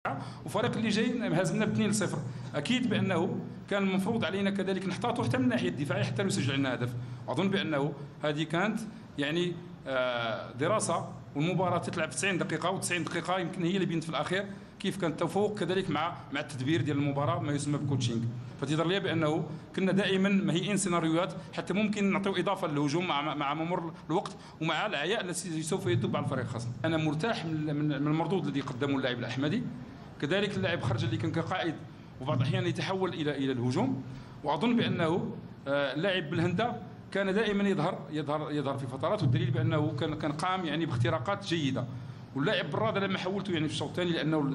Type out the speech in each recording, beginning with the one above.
وفريق اللي جاي هزمنا ب 2-0. اكيد بانه كان المفروض علينا كذلك نحتاطوا حتى من الناحيه الدفاعيه حتى يسجل لنا هدف. اظن بانه هذه كانت يعني دراسه، والمباراه تتلعب 90 دقيقه، و90 دقيقه يمكن هي اللي بينت في الاخير كيف كان التفوق كذلك مع التدبير ديال المباراه، ما يسمى بكوتشينغ. فتظهر لي بانه كنا دائما مهيئين سيناريوهات حتى ممكن نعطيو اضافه للهجوم مع مرور الوقت ومع العياء الذي سوف يدب على الفريق الخصم. انا مرتاح من المردود الذي قدمه اللاعب الاحمدي، كذلك اللاعب خرج اللي كان كقائد وبعض الاحيان يتحول الى الهجوم. واظن بانه اللاعب بالهنده كان دائما يظهر في فترات، والدليل بانه كان قام يعني باختراقات جيده. واللاعب براده لما حولته يعني في الشوط الثاني، لانه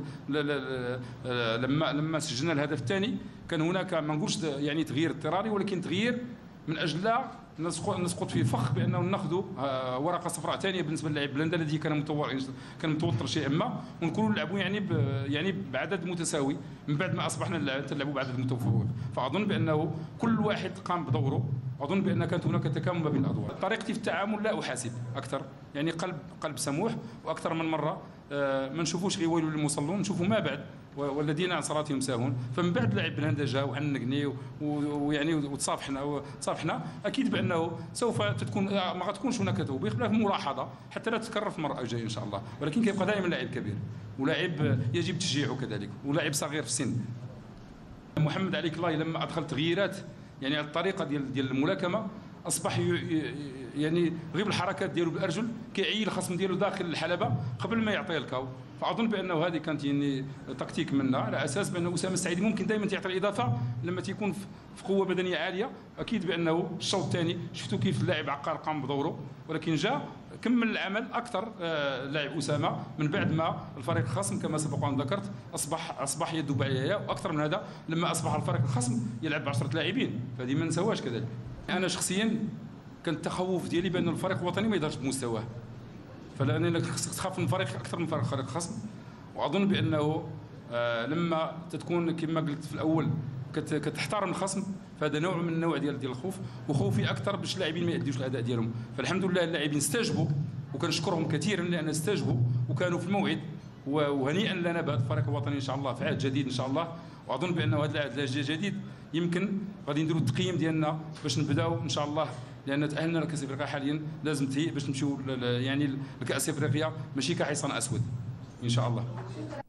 لما سجلنا الهدف الثاني كان هناك ما نقولش يعني تغيير اضطراري، ولكن تغيير من اجل لا نسقط في فخ بانه ناخذ ورقه صفراء ثانيه بالنسبه للاعب بلندا الذي كان متوتر شيئا ما، ونكونوا نلعبوا يعني بعدد متساوي من بعد ما اصبحنا نلعبوا بعدد متفوق. فاظن بانه كل واحد قام بدوره، اظن بان كانت هناك تكامل ما بين الادوار. طريقتي في التعامل لا احاسب اكثر، يعني قلب سموح، واكثر من مره ما نشوفوش غير ويل للمصلون، نشوفوا ما بعد والذين عن صلاتهم ساهون. فمن بعد لاعب بلندا جا وعنقني ويعني وتصافحنا، اكيد بانه سوف ما غتكونش هناك توبيخ، بل ملاحظه حتى لا تتكرر في المره الجايه ان شاء الله. ولكن كيبقى دائما لاعب كبير ولاعب يجب تشجيعه كذلك، ولاعب صغير في السن. محمد علي كلاي لما ادخل تغييرات يعني على الطريقه ديال الملاكمه، اصبح يعني غير الحركات ديالو بالارجل كيعيي الخصم ديالو داخل الحلبه قبل ما يعطيه الكاو. فاظن بانه هذه كانت يعني تكتيك منا، على اساس بانه اسامه السعيدي ممكن دائما تعطي الاضافه لما تيكون في قوه بدنيه عاليه. اكيد بانه الشوط الثاني شفتوا كيف اللاعب عقار قام بدوره، ولكن جاء كمل العمل اكثر اللاعب اسامه من بعد ما الفريق الخصم كما سبق وان ذكرت اصبح يدب عليها، واكثر من هذا لما اصبح الفريق الخصم يلعب ب 10 لاعبين، فهذه ما نسواش كذلك. انا شخصيا كان التخوف ديالي بان الفريق الوطني ما يظهرش بمستواه، فلانك خصك تخاف من الفريق اكثر من فريق الخصم. واظن بانه لما تكون كما قلت في الاول كتحترم الخصم، فهذا نوع من النوع ديال الخوف، وخوفي اكثر باش اللاعبين ما يأديوش الاداء ديالهم. فالحمد لله اللاعبين استجبوا، وكنشكرهم كثيرا لان استجبوا وكانوا في الموعد، وهنيئا لنا بهذا الفريق الوطني ان شاء الله في عهد جديد ان شاء الله. واظن بانه هذا العهد الجديد يمكن غادي نديروا التقييم ديالنا باش نبداو ان شاء الله، لان تاهلنا لكاس افريقيا حاليا، لازم تهيئ باش نمشيو يعني لكاس افريقيا ماشي كحصان اسود ان شاء الله.